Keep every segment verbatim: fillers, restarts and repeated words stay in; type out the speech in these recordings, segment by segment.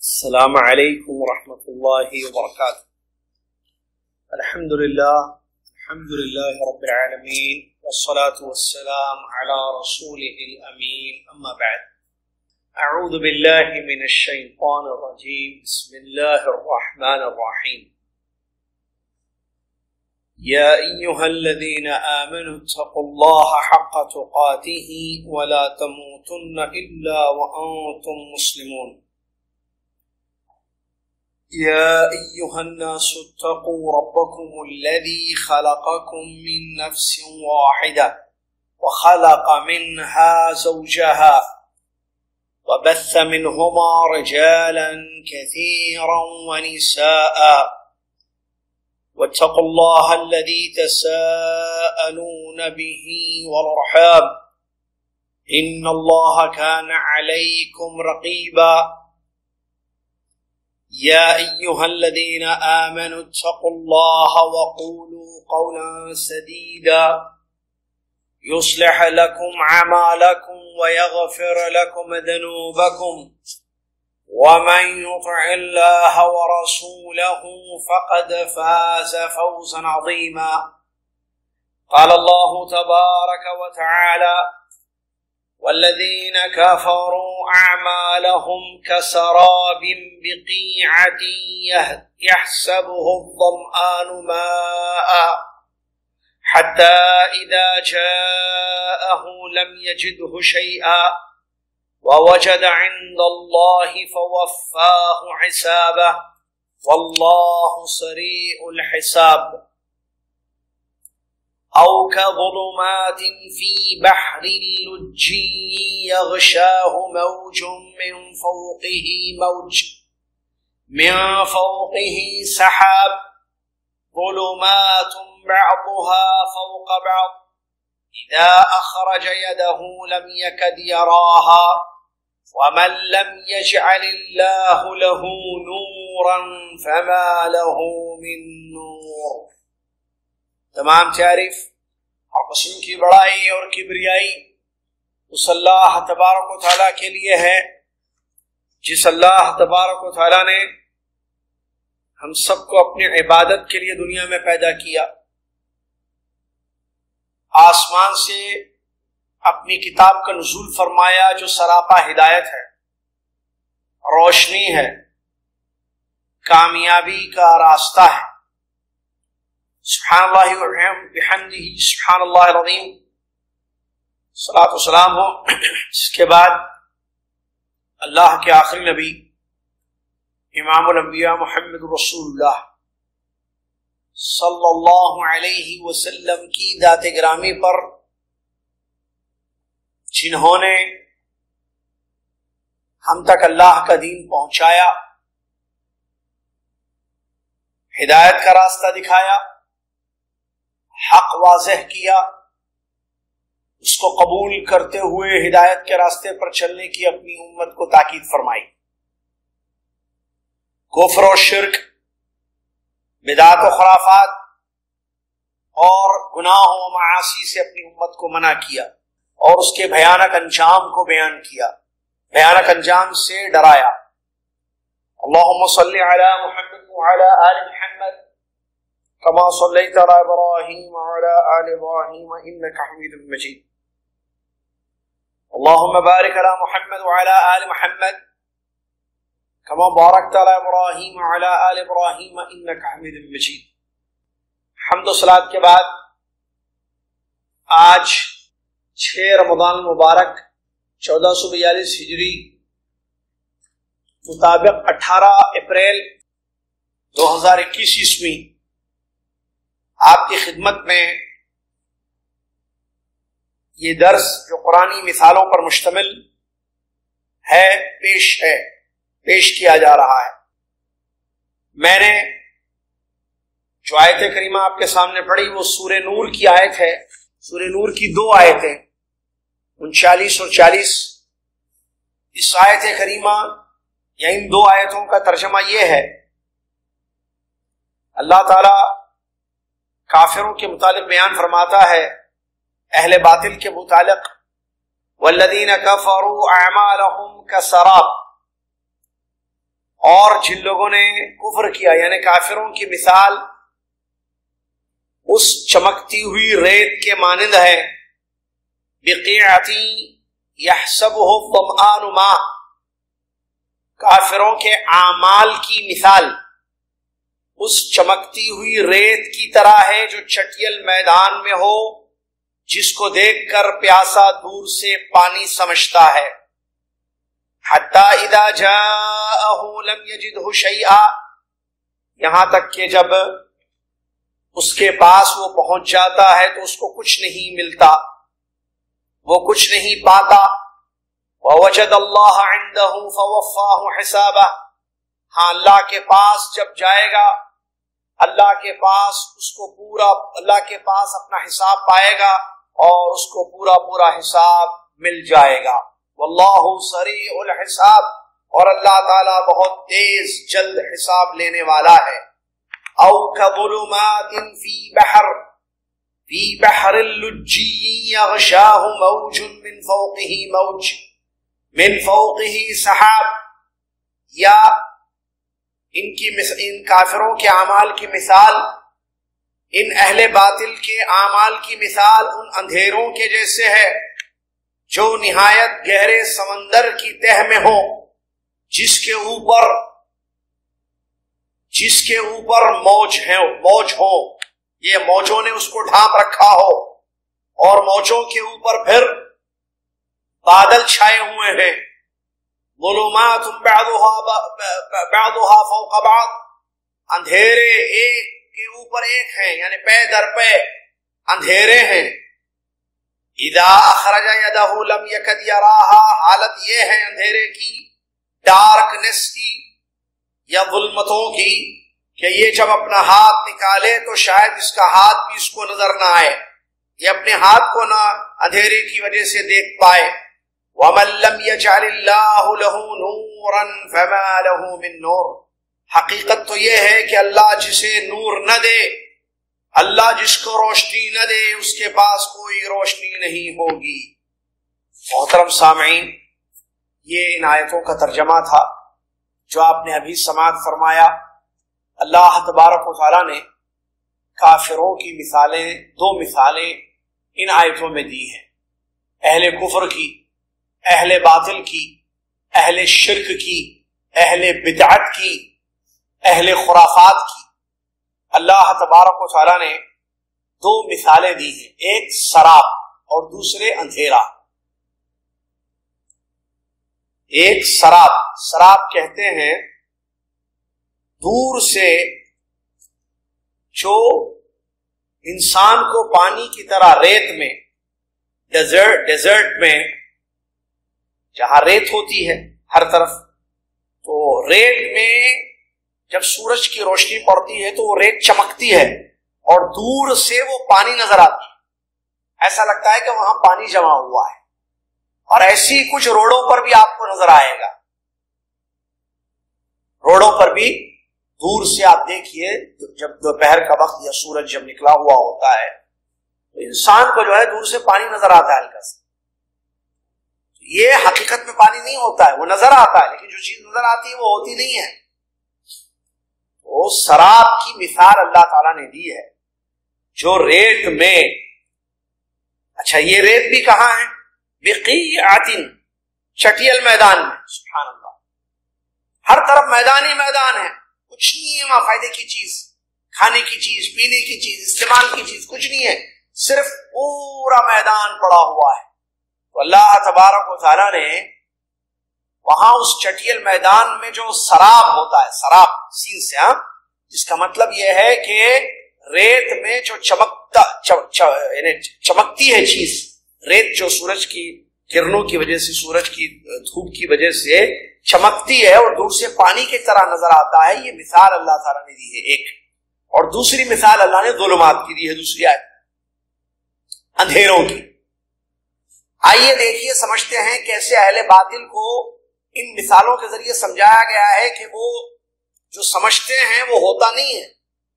السلام علیکم ورحمۃ اللہ وبرکاتہ۔ الحمد للہ الحمد للہ رب العالمین والصلاة والسلام علی رسولہ الامین، اما بعد، اعوذ باللہ من الشیطان الرجیم، بسم اللہ الرحمن الرحیم۔ یا ایہا الذین آمنوا اتقوا اللہ حق تقاتہ ولا تموتن الا وانتم مسلمون۔ يا أيها الناس اتقوا ربكم الذي خلقكم من نفس واحدة وخلق منها زوجها وبث منهما رجالا كثيرا ونساء واتقوا الله الذي تساءلون به والأرحام إن الله كان عليكم رقيبا۔ يا أيها الذين آمنوا اتقوا الله وقولوا قولا سديدا يصلح لكم أعمالكم ويغفر لكم ذنوبكم ومن يطع الله ورسوله فقد فاز فوزا عظيما۔ قال الله تبارك وتعالى: والذين كفروا أعمالهم كسراب بقيعة يحسبه الظمآن ماء حتى إذا جاءه لم يجده شيئا ووجد عند الله فوفاه حسابه والله سريع الحساب۔ أو كظلمات في بحر لجي يغشاه موج من فوقه موج من فوقه سحاب ظلمات بعضها فوق بعض إذا أخرج يده لم يكد يراها ومن لم يجعل الله له نورا فما له من نور۔ تمام تعریف اور قسم کی بڑائی اور کبریائی اس اللہ تبارک و تعالیٰ کے لیے ہے جس اللہ تبارک و تعالیٰ نے ہم سب کو اپنی عبادت کے لیے دنیا میں پیدا کیا، آسمان سے اپنی کتاب کا نزول فرمایا جو سراپا ہدایت ہے، روشنی ہے، کامیابی کا راستہ ہے۔ سبحان اللہ وبحمدہ سبحان اللہ العظیم، صلاۃ والسلام ہو اس کے بعد اللہ کے آخری نبی امام الانبیاء محمد رسول اللہ صلی اللہ علیہ وسلم کی ذات گرامی پر، جنہوں نے ہم تک اللہ کا دین پہنچایا، ہدایت کا راستہ دکھایا، حق واضح کیا، اس کو قبول کرتے ہوئے ہدایت کے راستے پر چلنے کی اپنی امت کو تاکید فرمائی، کفر و شرک، بدعت و خرافات اور گناہ و معاصی سے اپنی امت کو منع کیا اور اس کے بھیانک انجام کو بیان کیا، بھیانک انجام سے ڈرایا۔ اللہم صلی علی محمد وعلی آل محمد كما صليت على إبراهيم وعلى آل إبراهيم إنك حميد مجيد۔ اللهم بارك على محمد وعلى آل محمد كما باركت على إبراهيم وعلى آل إبراهيم إنك حميد مجيد۔ حمد و صلاۃ کے بعد آج چھ رمضان المبارک چودہ سو بیالیس ہجری مطابق اٹھارہ اپریل دو ہزار اکیس عیسوی آپ کی خدمت میں یہ درس جو قرآنی مثالوں پر مشتمل ہے پیش ہے پیش کیا جا رہا ہے۔ میں نے جو آیت کریمہ آپ کے سامنے پڑھی وہ سورہ نور کی آیت ہے، سورہ نور کی دو آیتیں انچالیس اور چالیس۔ اس آیت کریمہ یا ان دو آیتوں کا ترجمہ یہ ہے، اللہ تعالی کافروں کے متعلق بیان فرماتا ہے، اہل باطل کے متعلق، والذین کفروا اعمالهم کسراب، اور جن لوگوں نے کفر کیا یعنی کافروں کی مثال اس چمکتی ہوئی ریت کے مانند ہے، بقیعتی یحسبہ الظمآن ماء، کافروں کے اعمال کی مثال اس چمکتی ہوئی ریت کی طرح ہے جو چٹیل میدان میں ہو، جس کو دیکھ کر پیاسا دور سے پانی سمجھتا ہے، حتی اذا جاءہ لم یجدہ شیئا، یہاں تک کہ جب اس کے پاس وہ پہنچ جاتا ہے تو اس کو کچھ نہیں ملتا، وہ کچھ نہیں پاتا۔ وَوَجَدَ اللَّهَ عِنْدَهُ فَوَفَّاهُ حِسَابَهُ، ہاں اللہ کے پاس جب جائے گا، اللہ کے پاس اس کو پورا اللہ کے پاس اپنا حساب پائے گا اور اس کو پورا پورا حساب مل جائے گا۔ واللہ سریع الحساب، اور اللہ تعالیٰ بہت تیز جلد حساب لینے والا ہے۔ او کظلمات فی بحر فی بحر اللجی یغشاہ موج من فوقہ موج من فوقہ سحاب، یا ان کی ان کافروں کے اعمال کی مثال، ان اہل باطل کے اعمال کی مثال ان اندھیروں کے جیسے ہے جو نہایت گہرے سمندر کی تہ میں ہو، جس کے اوپر جس کے اوپر موج ہے موج ہو، یہ موجوں نے اس کو ڈھانپ رکھا ہو، اور موجوں کے اوپر پھر بادل چھائے ہوئے ہیں، ظلمات بعضها بعضها فوق بعض، اندھیرے ایک کے اوپر ایک ہیں، یعنی پے در پے اندھیرے ہیں۔ اذا اخرج یدہ لم یکد یراها، حالت یہ ہے اندھیرے کی، ڈارکنس کی یا ظلمتوں کی، کہ یہ جب اپنا ہاتھ نکالے تو شاید اس کا ہاتھ بھی اس کو نظر نہ آئے، یہ اپنے ہاتھ کو نہ اندھیرے کی وجہ سے دیکھ پائے۔ وَمَن لَّمْ يَجْعَلِ اللَّهُ لَهُ نُورًا فَمَا لَهُ مِن نُور، حقیقت تو یہ ہے کہ اللہ جسے نور نہ دے، اللہ جس کو روشنی نہ دے، اس کے پاس کوئی روشنی نہیں ہوگی۔ محترم سامعین، یہ ان آیتوں کا ترجمہ تھا جو آپ نے ابھی سماعت فرمایا۔ اللہ تبارک و تعالیٰ نے کافروں کی مثالیں، دو مثالیں ان آیتوں میں دی ہیں، اہل کفر کی، اہل باطل کی، اہل شرک کی، اہل بدعت کی، اہل خرافات کی۔ اللہ تبارک و تعالیٰ نے دو مثالیں دی ہیں، ایک سراب اور دوسرے اندھیرا۔ ایک سراب، سراب کہتے ہیں دور سے جو انسان کو پانی کی طرح ریت میں، ڈیزرٹ ڈیزرٹ میں جہاں ریت ہوتی ہے ہر طرف، تو ریت میں جب سورج کی روشنی پڑتی ہے تو وہ ریت چمکتی ہے اور دور سے وہ پانی نظر آتی ہے، ایسا لگتا ہے کہ وہاں پانی جمع ہوا ہے، اور ایسی کچھ روڈوں پر بھی آپ کو نظر آئے گا، روڈوں پر بھی دور سے آپ دیکھیے جب دوپہر کا وقت یا سورج جب نکلا ہوا ہوتا ہے تو انسان کو جو ہے دور سے پانی نظر آتا ہے ہلکا سا۔ یہ حقیقت میں پانی نہیں ہوتا ہے، وہ نظر آتا ہے، لیکن جو چیز نظر آتی ہے وہ ہوتی نہیں ہے۔ وہ سراب کی مثال اللہ تعالیٰ نے دی ہے جو ریت میں، اچھا یہ ریت بھی کہاں ہے؟ بقیعۃ، چٹیل میدان میں، سبحان اللہ، ہر طرف میدان ہی میدان ہے، کچھ نہیں ہے وہاں فائدے کی چیز، کھانے کی چیز، پینے کی چیز، استعمال کی چیز کچھ نہیں ہے، صرف پورا میدان پڑا ہوا ہے۔ تو اللہ تبارک و تعالیٰ نے وہاں اس چٹیل میدان میں جو سراب ہوتا ہے، سراب سین سے، ہاں، جس کا مطلب یہ ہے کہ ریت میں جو چمکتا یعنی چمکتی ہے چیز، ریت جو سورج کی کرنوں کی وجہ سے، سورج کی دھوپ کی وجہ سے چمکتی ہے اور دور سے پانی کی طرح نظر آتا ہے، یہ مثال اللہ تعالیٰ نے دی ہے ایک۔ اور دوسری مثال اللہ نے ظلمات کی دی ہے، دوسری آیت اندھیروں کی۔ آئیے دیکھیے، سمجھتے ہیں کیسے اہل باطل کو ان مثالوں کے ذریعے سمجھایا گیا ہے کہ وہ جو سمجھتے ہیں وہ ہوتا نہیں ہے،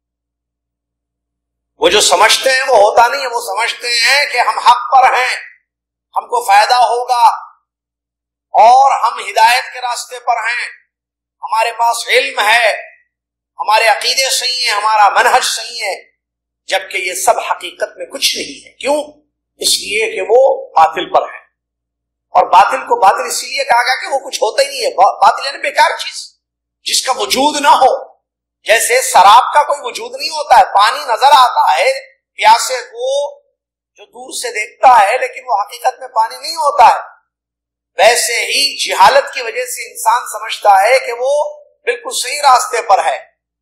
وہ جو سمجھتے ہیں وہ ہوتا نہیں ہے، وہ سمجھتے ہیں کہ ہم حق پر ہیں، ہم کو فائدہ ہوگا اور ہم ہدایت کے راستے پر ہیں، ہمارے پاس علم ہے، ہمارے عقیدے صحیح ہیں، ہمارا منہج صحیح ہے، جبکہ یہ سب حقیقت میں کچھ نہیں ہے۔ کیوں؟ اس لیے کہ وہ باطل پر ہے، اور باطل کو باطل اسی لیے کہا گیا کہ وہ کچھ ہوتا ہی نہیں ہے۔ باطل یعنی بیکار چیز جس کا وجود نہ ہو، جیسے شراب کا کوئی وجود نہیں ہوتا ہے، پانی نظر آتا ہے پیاسے کو جو دور سے دیکھتا ہے، لیکن وہ حقیقت میں پانی نہیں ہوتا ہے۔ ویسے ہی جہالت کی وجہ سے انسان سمجھتا ہے کہ وہ بالکل صحیح راستے پر ہے،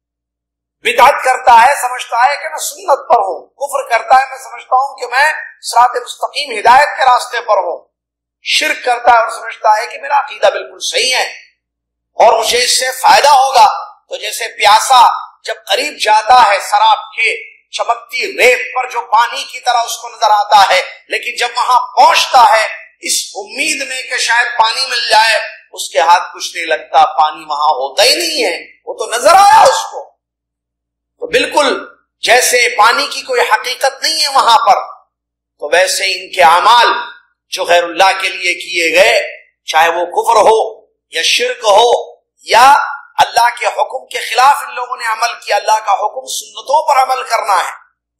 بدعت کرتا ہے سمجھتا ہے کہ میں سنت پر ہوں، کفر کرتا ہے میں سمجھتا ہوں کہ میں صراط مستقیم ہدایت کے راستے پر ہوں، شرک کرتا ہے اور سمجھتا ہے کہ میرا عقیدہ بالکل صحیح ہے اور مجھے اس سے فائدہ ہوگا۔ تو جیسے پیاسا جب قریب جاتا ہے شراب کے چمکتی ریت پر جو پانی کی طرح اس کو نظر آتا ہے، لیکن جب وہاں پہنچتا ہے اس امید میں کہ شاید پانی مل جائے، اس کے ہاتھ کچھ نہیں لگتا، پانی وہاں ہوتا ہی نہیں ہے، وہ تو نظر آیا اس کو۔ تو بالکل جیسے پانی کی کوئی حقیقت نہیں ہے وہاں پر، تو ویسے ان کے اعمال جو غیر اللہ کے لیے کیے گئے، چاہے وہ کفر ہو یا شرک ہو یا اللہ کے حکم کے خلاف ان لوگوں نے عمل کیا، اللہ کا حکم سنتوں پر عمل کرنا ہے،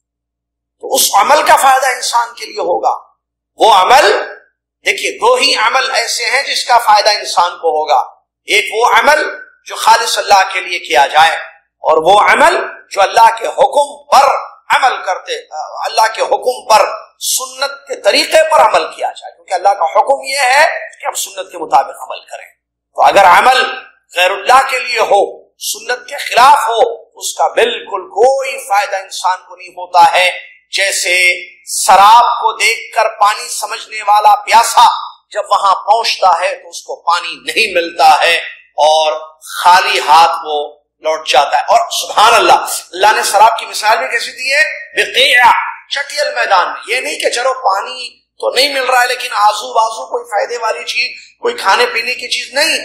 تو اس عمل کا فائدہ انسان کے لیے ہوگا۔ وہ عمل دیکھیے، دو ہی عمل ایسے ہیں جس کا فائدہ انسان کو ہوگا، ایک وہ عمل جو خالص اللہ کے لیے کیا جائے، اور وہ عمل جو اللہ کے حکم پر عمل کرتے، اللہ کے حکم پر سنت کے طریقے پر عمل کیا جائے، کیونکہ اللہ کا حکم یہ ہے کہ ہم سنت کے مطابق عمل کریں۔ تو اگر عمل غیر اللہ کے لیے ہو، سنت کے خلاف ہو، اس کا بالکل کوئی فائدہ انسان کو نہیں ہوتا ہے۔ جیسے شراب کو دیکھ کر پانی سمجھنے والا پیاسا جب وہاں پہنچتا ہے تو اس کو پانی نہیں ملتا ہے اور خالی ہاتھ وہ لوٹ جاتا ہے۔ اور سبحان اللہ، اللہ نے شراب کی مثال بھی کیسی دی ہے؟ بقیع، چٹیل میدان میں۔ یہ نہیں کہ چلو پانی تو نہیں مل رہا ہے لیکن آزو بازو کوئی فائدے والی چیز، کوئی کھانے پینے کی چیز نہیں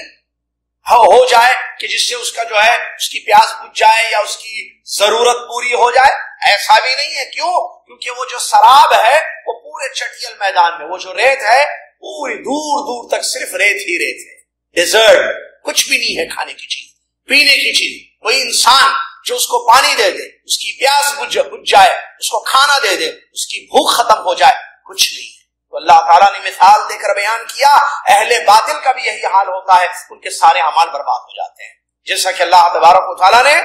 ہو جائے کہ جس سے اس کا جو ہے اس کی پیاس بجھ جائے یا اس کی ضرورت پوری ہو جائے، ایسا بھی نہیں ہے۔ کیوں؟ کیونکہ وہ جو شراب ہے وہ پورے چٹیل میدان میں، وہ جو ریت ہے پوری دور دور تک صرف ریت ہی ریت ہے، ڈیزرٹ کچھ بھی نہیں ہے کھانے کی چیز، پینے کی چیز۔ کوئی انسان جو اس کو پانی دے دے، اس کی پیاس بجھ جائے، اس کو کھانا دے دے، اس کی بھوک ختم ہو جائے، کچھ نہیں ہے۔ تو اللہ تعالیٰ نے مثال دے کر بیان کیا، اہل باطل کا بھی یہی حال ہوتا ہے، ان کے سارے اعمال برباد ہو جاتے ہیں۔ جیسا کہ اللہ تبارک و تعالیٰ نے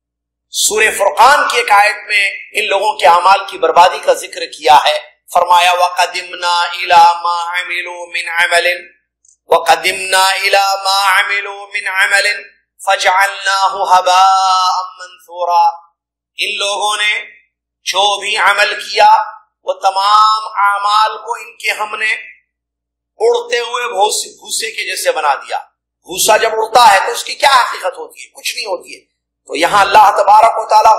سورہ فرقان کی ایک آیت میں ان لوگوں کے اعمال کی بربادی کا ذکر کیا ہے، فرمایا وَقَدِمْنَا إِلَى مَا عَمِلُوا مِنْ عَمَلٍ وَقَدِمْنَا إِلَى مَا عَمِلُوا مِنْ عَمَلٍ فَجَعَلْنَاهُ هَبَاءً مَنْثُورًا۔ ان لوگوں نے جو بھی عمل کیا وہ تمام اعمال کو ان کے ہم نے اڑتے ہوئے بھوسے کے جیسے بنا دیا۔ بھوسا جب اڑتا ہے تو اس کی کیا حقیقت ہوتی ہے؟ کچھ نہیں ہوتی ہے۔ تو یہاں اللہ تبارک و تعالیٰ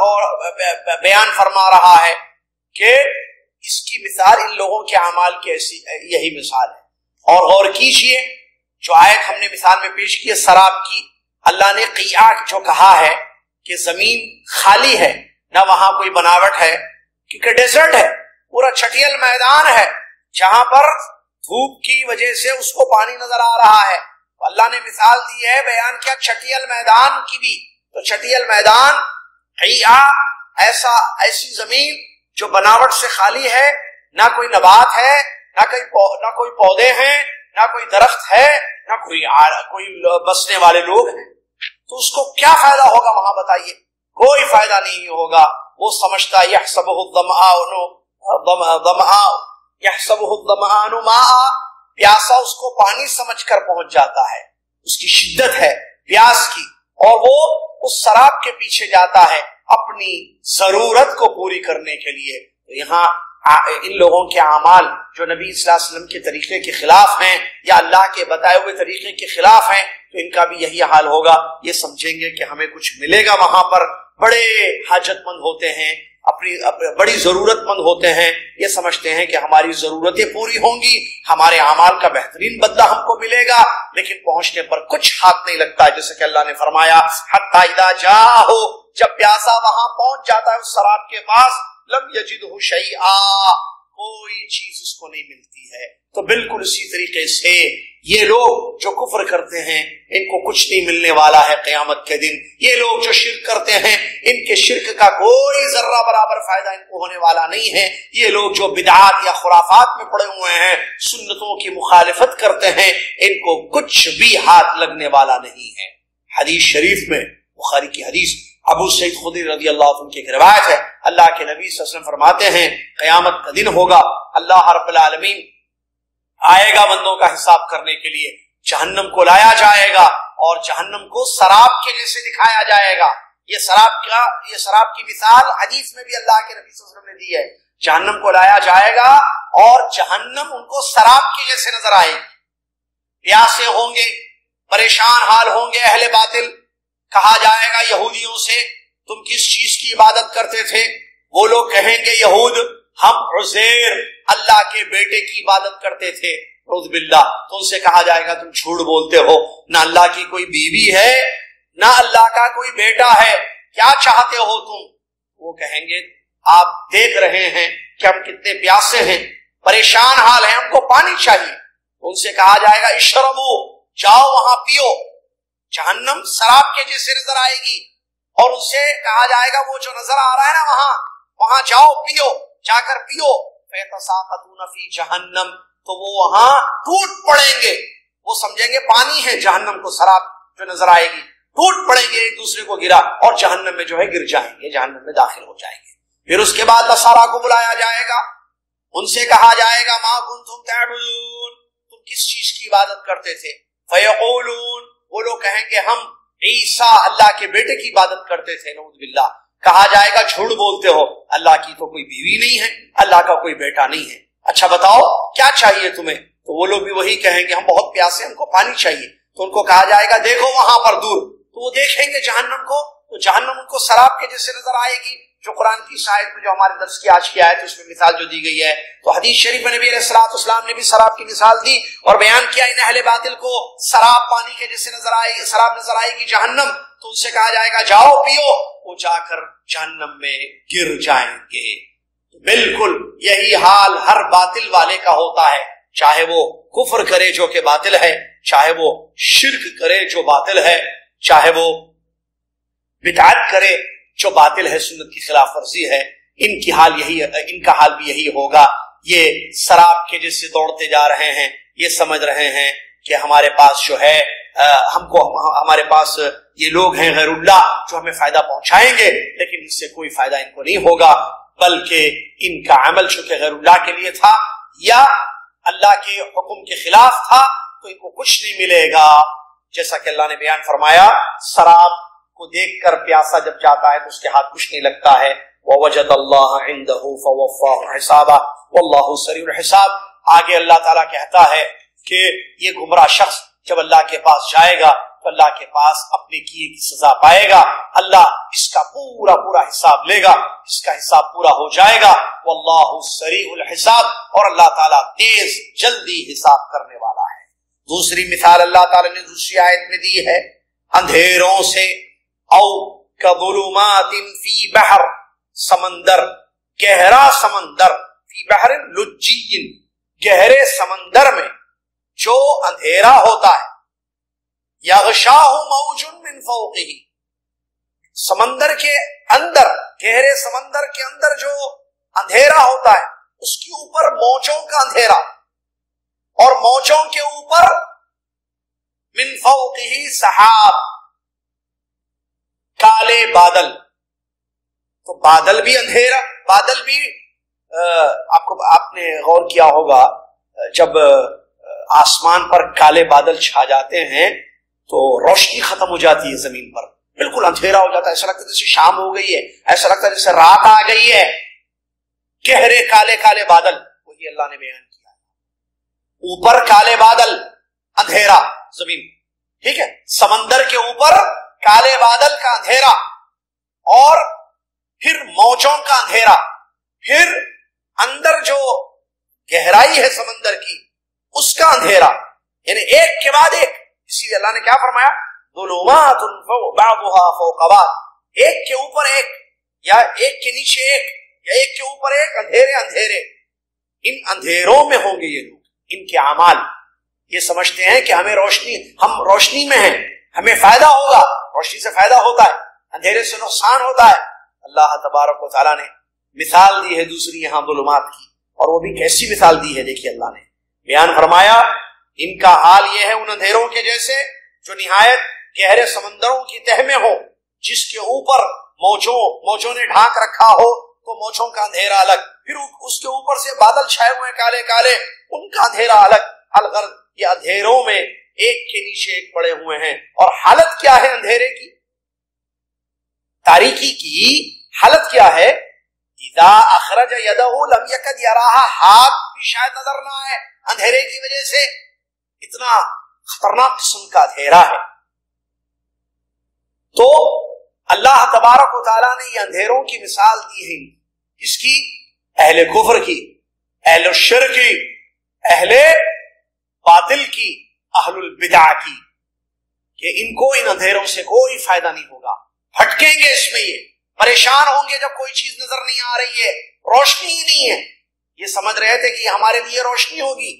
بیان فرما رہا ہے کہ اس کی مثال ان لوگوں کے اعمال کی ایسی یہی مثال ہے۔ اور غور کیجئے، جو آیت ہم نے مثال میں پیش کی ہے شراب کی، اللہ نے قیعہ جو کہا ہے کہ زمین خالی ہے، نہ وہاں کوئی بناوٹ ہے، کیونکہ ڈیزرٹ ہے، پورا چھٹیل میدان ہے جہاں پر دھوپ کی وجہ سے اس کو پانی نظر آ رہا ہے۔ تو اللہ نے مثال دی ہے، بیان کیا چھٹیل میدان کی بھی۔ تو چھٹیل میدان قیعہ، ایسا ایسی زمین جو بناوٹ سے خالی ہے، نہ کوئی نبات ہے، نہ کوئی نہ کوئی پودے ہیں، نہ کوئی درخت ہے، نہ کوئی کوئی بسنے والے لوگ ہیں، تو اس کو کیا فائدہ ہوگا وہاں بتائیے؟ کوئی فائدہ نہیں ہوگا۔ وہ سمجھتا یحسبہ الظمآن ظمآن یحسبہ الظمآن ماء، پیاسا اس کو پانی سمجھ کر پہنچ جاتا ہے، اس کی شدت ہے پیاس کی، اور وہ اس شراب کے پیچھے جاتا ہے اپنی ضرورت کو پوری کرنے کے لیے۔ تو یہاں ان لوگوں کے اعمال جو نبی صلی اللہ علیہ وسلم کے طریقے کے خلاف ہیں یا اللہ کے بتائے ہوئے طریقے کے خلاف ہیں، تو ان کا بھی یہی حال ہوگا۔ یہ سمجھیں گے کہ ہمیں کچھ ملے گا وہاں پر، بڑے حاجت مند ہوتے ہیں، اپنی بڑی ضرورت مند ہوتے ہیں، یہ سمجھتے ہیں کہ ہماری ضرورتیں پوری ہوں گی، ہمارے اعمال کا بہترین بدلہ ہم کو ملے گا، لیکن پہنچنے پر کچھ ہاتھ نہیں لگتا، جیسے کہ اللہ نے فرمایا حتی اذا جاءہ، جب پیاسا وہاں پہنچ جاتا ہے اس شراب کے پاس، لم یجدہ شیئا، کوئی چیز اس کو نہیں ملتی ہے۔ تو بالکل اسی طریقے سے یہ لوگ جو کفر کرتے ہیں ان کو کچھ نہیں ملنے والا ہے قیامت کے دن۔ یہ لوگ جو شرک کرتے ہیں ان کے شرک کا کوئی ذرہ برابر فائدہ ان کو ہونے والا نہیں ہے۔ یہ لوگ جو بدعات یا خرافات میں پڑے ہوئے ہیں، سنتوں کی مخالفت کرتے ہیں، ان کو کچھ بھی ہاتھ لگنے والا نہیں ہے۔ حدیث شریف میں، بخاری کی حدیث، ابو سعید خدری رضی اللہ عنہ کی ایک روایت ہے، اللہ کے نبی صلی اللہ علیہ وسلم فرماتے ہیں قیامت کا دن ہوگا، اللہ رب العالمین آئے گا بندوں کا حساب کرنے کے لیے، جہنم کو لایا جائے گا اور جہنم کو سراب کے جیسے دکھایا جائے گا۔ یہ سراب کا یہ سراب کی مثال حدیث میں بھی اللہ کے نبی صلی اللہ علیہ وسلم نے دی ہے۔ جہنم کو لایا جائے گا اور جہنم ان کو سراب کے جیسے نظر آئے گی۔ پیاسے ہوں گے، پریشان حال ہوں گے اہل باطل۔ کہا جائے گا یہودیوں سے تم کس چیز کی عبادت کرتے تھے؟ وہ لوگ کہیں گے یہود ہم عزیر اللہ کے بیٹے کی عبادت کرتے تھے، اعوذ باللہ۔ تو ان سے کہا جائے گا تم جھوٹ بولتے ہو، نہ اللہ کی کوئی بیوی ہے نہ اللہ کا کوئی بیٹا ہے، کیا چاہتے ہو تم؟ وہ کہیں گے آپ دیکھ رہے ہیں کہ ہم کتنے پیاسے ہیں، پریشان حال ہیں، ہم کو پانی چاہیے۔ ان سے کہا جائے گا اشربو، جاؤ وہاں پیو۔ جہنم سراب کے جیسے نظر آئے گی اور ان سے کہا جائے گا وہ جو نظر آ رہا ہے نا وہاں وہاں جاؤ پیو، جا کر پیو۔ فَيَتَسَاقَطُونَ فِي جَهَنَّمَ، تو وہ وہاں ٹوٹ پڑیں گے، وہ سمجھیں گے پانی ہے جہنم کو سراب جو نظر آئے گی، ٹوٹ پڑیں گے ایک دوسرے کو گرا اور جہنم میں جو ہے گر جائیں گے، جہنم میں داخل ہو جائیں گے۔ پھر اس کے بعد نصارا کو بلایا جائے گا، ان سے کہا جائے گا ما کنتم تعبدون، تم کس چیز کی عبادت کرتے تھے؟ فیقولون، وہ لوگ کہیں گے ہم عیسیٰ اللہ کے بیٹے کی عبادت کرتے تھے، نعوذ باللہ۔ کہا جائے گا جھوٹ بولتے ہو، اللہ کی تو کوئی بیوی نہیں ہے، اللہ کا کوئی بیٹا نہیں ہے، اچھا بتاؤ کیا چاہیے تمہیں؟ تو وہ لوگ بھی وہی کہیں گے ہم بہت پیاسے، ہم کو پانی چاہیے۔ تو ان کو کہا جائے گا دیکھو وہاں پر دور، تو وہ دیکھیں گے جہنم کو، تو جہنم ان کو سراب کے جیسے نظر آئے گی، جو قرآن کی آیت میں جو ہمارے درس کی آج کی آیت اس میں مثال جو دی گئی ہے۔ تو حدیث شریف میں نبی علیہ الصلوۃ والسلام نے بھی سراب کی مثال دی اور بیان کیا ان اہل باطل کو سراب پانی کے جیسے نظر آئے گی، سراب نظر آئے گی جہنم، تو ان سے کہا جائے گا جاؤ پیو، وہ جا کر جہنم میں گر جائیں گے۔ بالکل یہی حال ہر باطل والے کا ہوتا ہے، چاہے وہ کفر کرے جو کہ باطل ہے، چاہے وہ شرک کرے جو باطل ہے، چاہے وہ بدعت کرے جو باطل ہے، سنت کی خلاف ورزی ہے، ان کی حال یہی ان کا حال بھی یہی ہوگا۔ یہ سراب کے جیسے دوڑتے جا رہے ہیں، یہ سمجھ رہے ہیں کہ ہمارے پاس جو ہے ہم کو ہمارے پاس یہ لوگ ہیں غیر اللہ جو ہمیں فائدہ پہنچائیں گے، لیکن اس سے کوئی فائدہ ان کو نہیں ہوگا، بلکہ ان کا عمل چونکہ غیر اللہ کے لیے تھا یا اللہ کے حکم کے خلاف تھا تو ان کو کچھ نہیں ملے گا۔ جیسا کہ اللہ نے بیان فرمایا سراب کو دیکھ کر پیاسا جب جاتا ہے تو اس کے ہاتھ کچھ نہیں لگتا ہے، وَوَجَدَ اللَّهَ عِنْدَهُ فَوَفَّاهُ حِسَابًا وَاللَّهُ سَرِيعُ الْحِسَابِ۔ آگے اللہ تعالیٰ کہتا ہے کہ یہ گمراہ شخص جب اللہ کے پاس جائے گا تو اللہ کے پاس اپنے کیے کی سزا پائے گا، اللہ اس کا پورا پورا حساب لے گا، اس کا حساب پورا ہو جائے گا۔ وَاللَّهُ سَرِيعُ الْحِسَابِ، اور اللہ تعالیٰ تیز جلدی حساب کرنے والا ہے۔ دوسری مثال اللہ تعالیٰ نے دوسری آیت میں دی ہے، اندھیروں سے، او کظلمات فی بحر، سمندر، گہرا سمندر، فی بحر لجی، گہرے سمندر میں جو اندھیرا ہوتا ہے، یغشاہ موج من فوقہ، سمندر کے اندر، گہرے سمندر کے اندر جو اندھیرا ہوتا ہے اس کے اوپر موجوں کا اندھیرا، اور موجوں کے اوپر من فوقہ سحاب، کالے بادل۔ تو بادل بھی اندھیرا، بادل بھی آپ کو آپ نے غور کیا ہوگا جب آسمان پر کالے بادل چھا جاتے ہیں تو روشنی ختم ہو جاتی ہے زمین پر، بالکل اندھیرا ہو جاتا ہے، ایسا لگتا ہے جیسے شام ہو گئی ہے، ایسا لگتا ہے جیسے رات آ گئی ہے۔ گہرے کالے کالے بادل، وہی اللہ نے بیان کیا، اوپر کالے بادل، اندھیرا زمین، ٹھیک ہے، سمندر کے اوپر کالے بادل کا اندھیرا، اور پھر موجوں کا اندھیرا، پھر اندر جو گہرائی ہے سمندر کی اس کا اندھیرا، یعنی ایک کے بعد ایک۔ اسی لیے اللہ نے کیا فرمایا، ظلمات بعضها فوق بعض، ایک کے اوپر ایک، یا ایک کے نیچے ایک، یا ایک کے اوپر ایک، اندھیرے اندھیرے۔ ان اندھیروں میں ہوں گے یہ لوگ. ان کے اعمال یہ سمجھتے ہیں کہ ہمیں روشنی ہم روشنی میں ہیں, ہمیں فائدہ ہوگا, روشنی سے فائدہ ہوتا ہے, اندھیرے سے نقصان ہوتا ہے. اللہ تبارک و تعالیٰ نے مثال دی ہے دوسری یہاں ظلمات کی, اور وہ بھی کیسی مثال دی ہے دیکھیے اللہ نے بیان فرمایا. ان کا حال یہ ہے ان اندھیروں کے جیسے جو نہایت گہرے سمندروں کی تہ میں ہو, جس کے اوپر موجوں موجوں نے ڈھانک رکھا ہو تو موجوں کا اندھیرا الگ, پھر اس کے اوپر سے بادل چھائے ہوئے کالے کالے, ان کا اندھیرا الگ. الغرض یہ اندھیروں میں ایک کے نیچے ایک پڑے ہوئے ہیں. اور حالت کیا ہے اندھیرے کی, تاریکی کی حالت کیا ہے؟ اذا اخرج یدہ لم یکد یراہا, ہاتھ بھی شاید نظر نہ آئے اندھیرے کی وجہ سے. اتنا خطرناک قسم کا اندھیرا ہے. تو اللہ تبارک و تعالیٰ نے یہ اندھیروں کی مثال دی ہے, اس کی اہل کفر کی, اہل شرک کی, اہل باطل کی, اہل البدع کی, کہ ان کو ان اندھیروں سے کوئی فائدہ نہیں ہوگا. بھٹکیں گے اس میں, یہ پریشان ہوں گے جب کوئی چیز نظر نہیں آ رہی ہے, روشنی ہی نہیں ہے. یہ سمجھ رہے تھے کہ یہ ہمارے لیے روشنی ہوگی,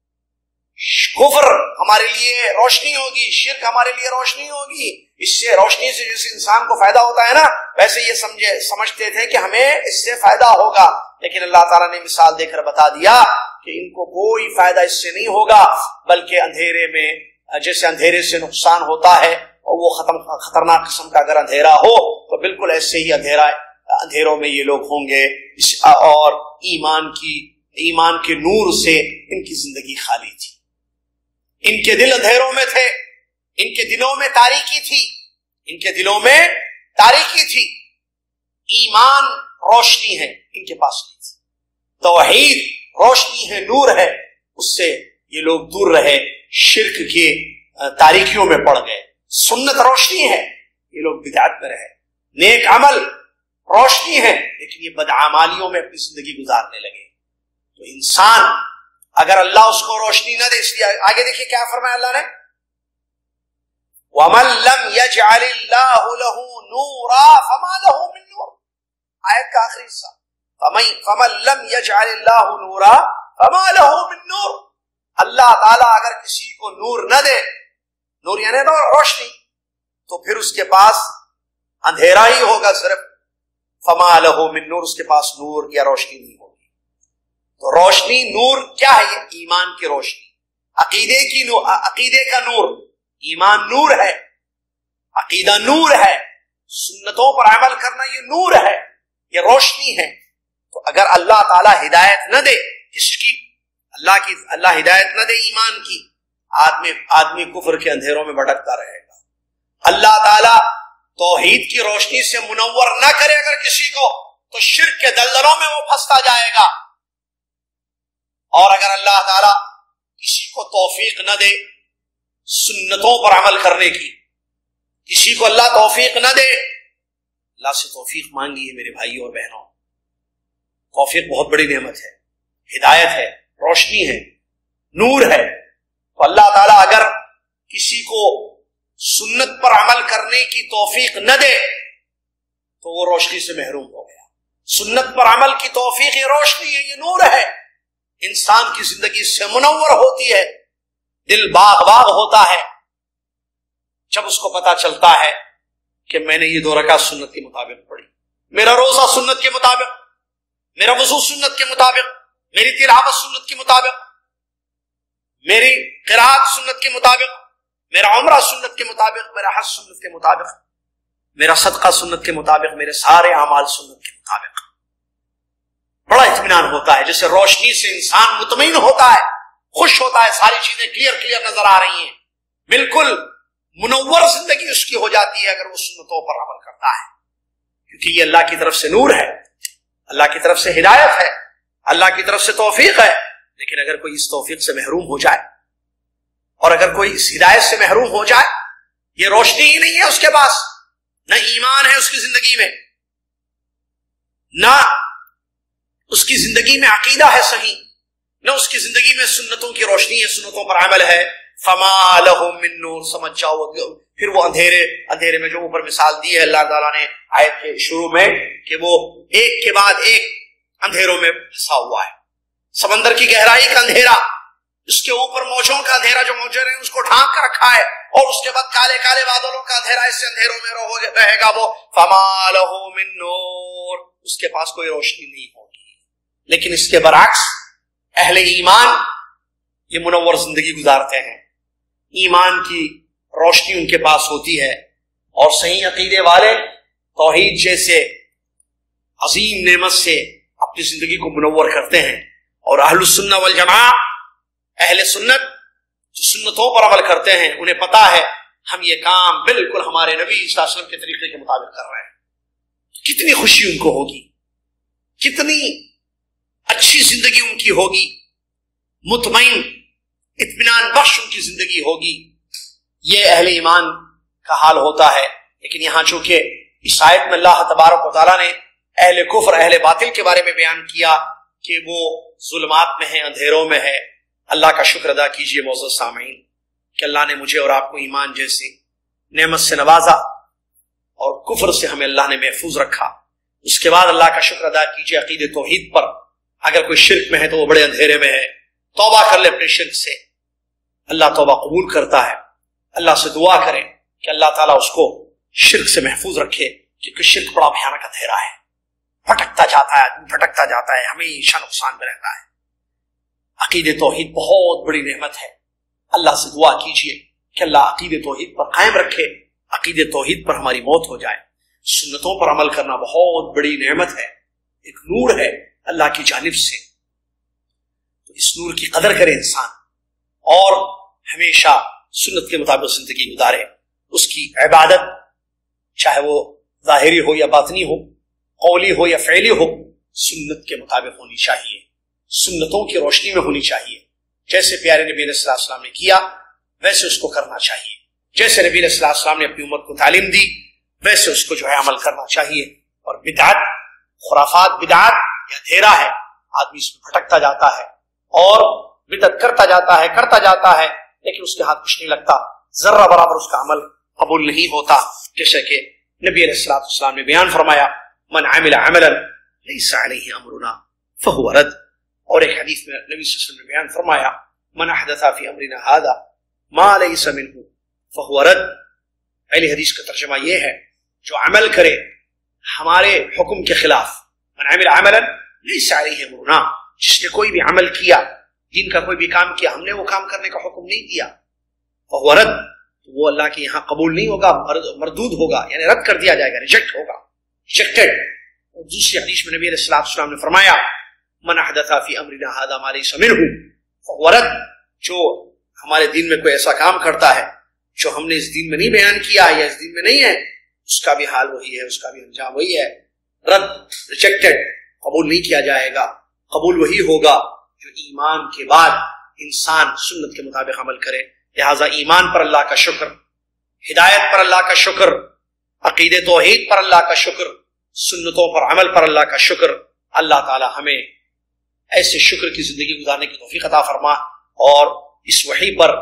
کفر ہمارے لیے روشنی ہوگی, شرک ہمارے لیے روشنی ہوگی. اس سے روشنی سے جس انسان کو فائدہ ہوتا ہے نا, ویسے یہ سمجھے سمجھتے تھے کہ ہمیں اس سے فائدہ ہوگا. لیکن اللہ تعالیٰ نے مثال دے کر بتا دیا کہ ان کو کوئی فائدہ اس سے نہیں ہوگا, بلکہ اندھیرے میں جیسے اندھیرے سے نقصان ہوتا ہے, اور وہ ختم خطرناک قسم کا اگر اندھیرا ہو تو بالکل ایسے ہی اندھیرا اندھیروں میں یہ لوگ ہوں گے. اور ایمان کی ایمان کے نور سے ان کی زندگی خالی تھی, ان کے دل اندھیروں میں تھے, ان کے دلوں میں تاریکی تھی, ان کے دلوں میں تاریکی تھی. ایمان روشنی ہے, ان کے پاس نہیں تھی. توحید روشنی ہے, نور ہے, اس سے یہ لوگ دور رہے, شرک کے تاریکیوں میں پڑ گئے. سنت روشنی ہے, یہ لوگ بدعت میں رہے. نیک عمل روشنی ہے, لیکن یہ بدعمالیوں میں اپنی زندگی گزارنے لگے. تو انسان اگر اللہ اس کو روشنی نہ دے, اس لیے آگے دیکھیے کیا فرمایا اللہ نے, وَمَن لَّمْ يَجْعَلِ اللَّهُ لَهُ نُورًا فَمَا لَهُ مِن نُّورٍ. آیت کا آخری حصہ, فَمَن لَّمْ يَجْعَلِ اللَّهُ نُورًا فَمَا لَهُ مِن نُّورٍ. اللہ تعالیٰ اگر کسی کو نور نہ دے, نور یعنی روشنی, تو پھر اس کے پاس اندھیرا ہی ہوگا صرف. فَمَا لَهُ مِن نُّورٍ, اس کے پاس نور یا روشنی نہیں ہوگی. تو روشنی نور کیا ہے؟ یہ ایمان کی روشنی, عقیدے کی نور, عقیدے کا نور. ایمان نور ہے, عقیدہ نور ہے, سنتوں پر عمل کرنا یہ نور ہے, یہ روشنی ہے. تو اگر اللہ تعالی ہدایت نہ دے کس کی, اللہ کی اللہ ہدایت نہ دے ایمان کی, آدمی آدمی کفر کے اندھیروں میں بھٹکتا رہے گا. اللہ تعالی توحید کی روشنی سے منور نہ کرے اگر کسی کو, تو شرک کے دلدلوں میں وہ پھنستا جائے گا. اور اگر اللہ تعالیٰ کسی کو توفیق نہ دے سنتوں پر عمل کرنے کی, کسی کو اللہ توفیق نہ دے, اللہ سے توفیق مانگی ہے میرے بھائیوں اور بہنوں. توفیق بہت بڑی نعمت ہے, ہدایت ہے, روشنی ہے, نور ہے. تو اللہ تعالیٰ اگر کسی کو سنت پر عمل کرنے کی توفیق نہ دے تو وہ روشنی سے محروم ہو گیا. سنت پر عمل کی توفیق یہ روشنی ہے, یہ نور ہے. انسان کی زندگی سے منور ہوتی ہے, دل باغ باغ ہوتا ہے جب اس کو پتا چلتا ہے کہ میں نے یہ دو رکعت سنت کے مطابق پڑھی, میرا روزہ سنت کے مطابق, میرا وضو سنت کے مطابق, میری تلاوت سنت کے مطابق, میری قرات سنت کے مطابق, میرا عمرہ سنت کے مطابق, میرا حج سنت کے مطابق, میرا صدقہ سنت کے مطابق, میرے سارے اعمال سنت کے مطابق. بڑا اطمینان ہوتا ہے, جیسے روشنی سے انسان مطمئن ہوتا ہے, خوش ہوتا ہے, ساری چیزیں کلیئر کلیئر نظر آ رہی ہیں, بالکل منور زندگی اس کی ہو جاتی ہے اگر وہ سنتوں پر عمل کرتا ہے, کیونکہ یہ اللہ کی طرف سے نور ہے, اللہ کی طرف سے ہدایت ہے, اللہ کی طرف سے توفیق ہے. لیکن اگر کوئی اس توفیق سے محروم ہو جائے, اور اگر کوئی اس ہدایت سے محروم ہو جائے, یہ روشنی ہی نہیں ہے اس کے پاس, نہ ایمان ہے اس کی زندگی میں, نہ اس کی زندگی میں عقیدہ ہے صحیح, نہ اس کی زندگی میں سنتوں کی روشنی ہے, سنتوں پر عمل ہے, فما لہم من نور, سمجھ جاؤ پھر وہ اندھیرے اندھیرے میں جو اوپر مثال دی ہے اللہ تعالیٰ نے آیت کے شروع میں کہ وہ ایک کے بعد ایک اندھیروں میں پھنسا ہوا ہے. سمندر کی گہرائی کا اندھیرا، اس کے اوپر موجوں کا اندھیرا جو موجے نے اس کو ڈھانک کر رکھا ہے، اور اس کے بعد کالے کالے بادلوں کا اندھیرا، اس سے اندھیروں میں رہے گا وہ، فما لہ من نور، اس کے پاس کوئی روشنی نہیں ہوگی۔ لیکن اس کے برعکس اہل ایمان یہ منور زندگی گزارتے ہیں، ایمان کی روشنی ان کے پاس ہوتی ہے، اور صحیح عقیدے والے توحید جیسے عظیم نعمت سے اپنی زندگی کو منور کرتے ہیں۔ اور اہل السنہ والجماعہ، اہل سنت جو سنتوں پر عمل کرتے ہیں، انہیں پتا ہے ہم یہ کام بالکل ہمارے نبی صلی اللہ علیہ وسلم کے طریقے کے مطابق کر رہے ہیں۔ کتنی خوشی ان کو ہوگی، کتنی اچھی زندگی ان کی ہوگی، مطمئن اطمینان بخش ان کی زندگی ہوگی۔ یہ اہل ایمان کا حال ہوتا ہے۔ لیکن یہاں چونکہ اس آیت میں اللہ تبارک و تعالیٰ نے اہل کفر، اہل باطل کے بارے میں بیان کیا کہ وہ ظلمات میں ہیں، اندھیروں میں ہے، اللہ کا شکر ادا کیجئے معزز سامعین کہ اللہ نے مجھے اور آپ کو ایمان جیسی نعمت سے نوازا اور کفر سے ہمیں اللہ نے محفوظ رکھا۔ اس کے بعد اللہ کا شکر ادا کیجئے عقید توحید پر۔ اگر کوئی شرک میں ہے تو وہ بڑے اندھیرے میں ہے، توبہ کر لے اپنے شرک سے، اللہ توبہ قبول کرتا ہے۔ اللہ سے دعا کریں کہ اللہ تعالیٰ اس کو شرک سے محفوظ رکھے، کیونکہ شرک بڑا بھیانک اندھیرا ہے، بھٹکتا جاتا ہے، بھٹکتا جاتا ہے، ہمیشہ نقصان میں رہتا ہے۔ عقید توحید بہت بڑی نعمت ہے، اللہ سے دعا کیجئے کہ اللہ عقید توحید پر قائم رکھے، عقید توحید پر ہماری موت ہو جائے۔ سنتوں پر عمل کرنا بہت بڑی نعمت ہے، ایک نور ہے اللہ کی جانب سے، تو اس نور کی قدر کرے انسان اور ہمیشہ سنت کے مطابق زندگی گزارے۔ اس کی عبادت چاہے وہ ظاہری ہو یا باطنی ہو، قولی ہو یا فعلی ہو، سنت کے مطابق ہونی چاہیے، سنتوں کی روشنی میں ہونی چاہیے۔ جیسے پیارے نبی علیہ الصلوۃ والسلام نے کیا ویسے اس کو کرنا چاہیے، جیسے نبی علیہ الصلوۃ والسلام نے اپنی امت کو تعلیم دی ویسے اس کو جو ہے عمل کرنا چاہیے۔ اور بدعت، خرافات، بدعت یہ اندھیرا ہے، آدمی اس میں بھٹکتا جاتا ہے اور بدعت کرتا جاتا ہے کرتا جاتا ہے لیکن اس کے ہاتھ کچھ نہیں لگتا، ذرہ برابر اس کا عمل قبول نہیں ہوتا۔ جیسے کہ نبی علیہ الصلوۃ والسلام نے بیان فرمایا من عمل عملا لیس علیہ امرنا فہو رد، اور ایک حدیث میں نبی صلی اللہ علیہ وسلم نے بیان فرمایا من احدث فی امرنا هذا ما لیس منہ فہو رد۔ پہلی حدیث کا ترجمہ یہ ہے جو عمل کرے ہمارے حکم کے خلاف، من عمل عملا لیس علیہ امرنا، جس نے کوئی بھی عمل کیا، دین کا کوئی بھی کام کیا، ہم نے وہ کام کرنے کا حکم نہیں دیا، فہو رد، تو وہ اللہ کے یہاں قبول نہیں ہوگا، مردود ہوگا، یعنی رد کر دیا جائے گا، ریجیکٹ ہوگا، ریجیکٹڈ۔ اور دوسری حدیث میں نبی علیہ الصلوۃ والسلام نے فرمایا من احدث فی امرنا هذا ما لیس منہ فہو رد، جو ہمارے دین میں کوئی ایسا کام کرتا ہے جو ہم نے اس دین میں نہیں بیان کیا ہے یا اس دین میں نہیں ہے، اس کا بھی حال وہی ہے، اس کا بھی انجام وہی ہے، رد، ریجیکٹڈ، قبول نہیں کیا جائے گا۔ قبول وہی ہوگا جو ایمان کے بعد انسان سنت کے مطابق عمل کرے۔ لہٰذا ایمان پر اللہ کا شکر، ہدایت پر اللہ کا شکر، عقید توحید پر اللہ کا شکر، سنتوں پر عمل پر اللہ کا شکر۔ اللہ تعالی ہمیں ایسے شکر کی زندگی گزارنے کی توفیق عطا فرما، اور اس وحی پر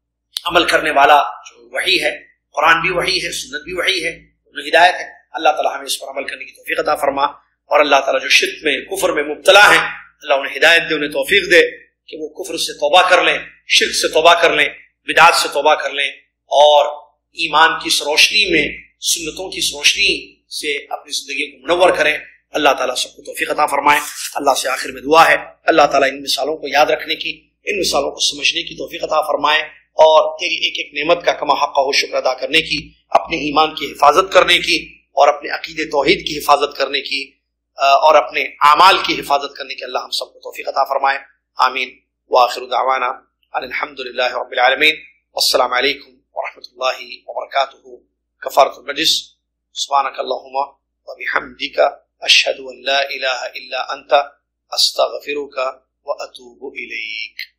عمل کرنے والا جو وحی ہے، قرآن بھی وحی ہے، سنت بھی وحی ہے، ہدایت ہے، اللہ تعالی ہمیں اس پر عمل کرنے کی توفیق عطا فرما۔ اور اللہ تعالی جو شرک میں، کفر میں مبتلا ہیں، اللہ انہیں ہدایت دے، انہیں توفیق دے کہ وہ کفر سے توبہ کر لیں، شرک سے توبہ کر لیں، بدعات سے توبہ کر لیں، اور ایمان کی اس روشنی میں، سنتوں کی اس روشنی سے اپنی زندگی کو منور کریں۔ اللہ تعالیٰ سب کو توفیق عطا فرمائے۔ اللہ سے آخر میں دعا ہے اللہ تعالیٰ ان مثالوں کو یاد رکھنے کی، ان مثالوں کو سمجھنے کی توفیق عطا فرمائے، اور تیری ایک ایک نعمت کا کما حق ہو شکر ادا کرنے کی، اپنے ایمان کی حفاظت کرنے کی، اور اپنے عقید توحید کی حفاظت کرنے کی، اور اپنے اعمال کی حفاظت کرنے کی اللہ ہم سب کو توفیق عطا فرمائے۔ آمین۔ وآخر دعوانا ان الحمد للہ رب العالمین، والسلام علیکم ورحمۃ اللہ وبرکاتہ۔ کفارۃ المجلس۔ سبحانک اللہم وبحمدک، اشہد ان لا الہ الا انت، استغفرک واتوب الیک۔